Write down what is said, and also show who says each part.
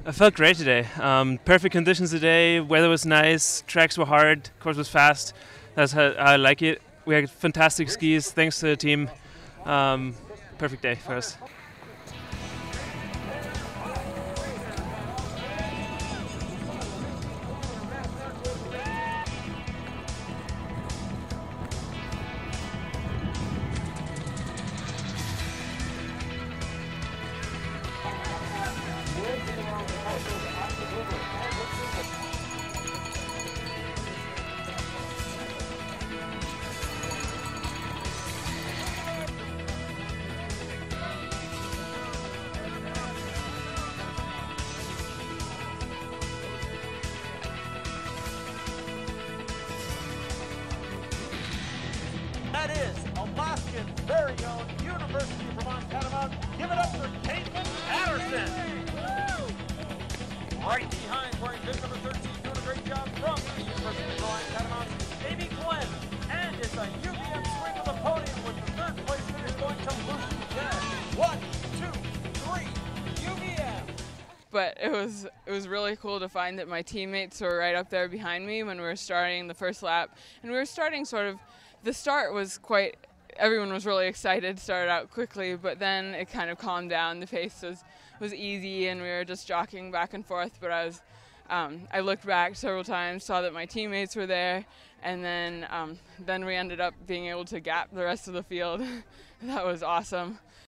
Speaker 1: I felt great today. Perfect conditions today. Weather was nice. Tracks were hard. Course was fast. That's how I like it. We had fantastic skis. Thanks to the team. Um, Perfect day for us.
Speaker 2: That is Alaskan's very own University of Vermont Catamount. Give it up for Caitlin Patterson. Right behind, wearing bib number 13, doing a great job from the University of Vermont Catamount, Amy Glenn. And it's a UVM swing on the podium with the third place finish going to Lucy Jenner. 1, 2, 3, UVM.
Speaker 3: But it was really cool to find that my teammates were right up there behind me when we were starting the first lap. And we were starting the start was everyone was really excited, started out quickly, but then it kind of calmed down. The pace was easy and we were just jockeying back and forth, but I looked back several times, saw that my teammates were there, and then we ended up being able to gap the rest of the field. That was awesome.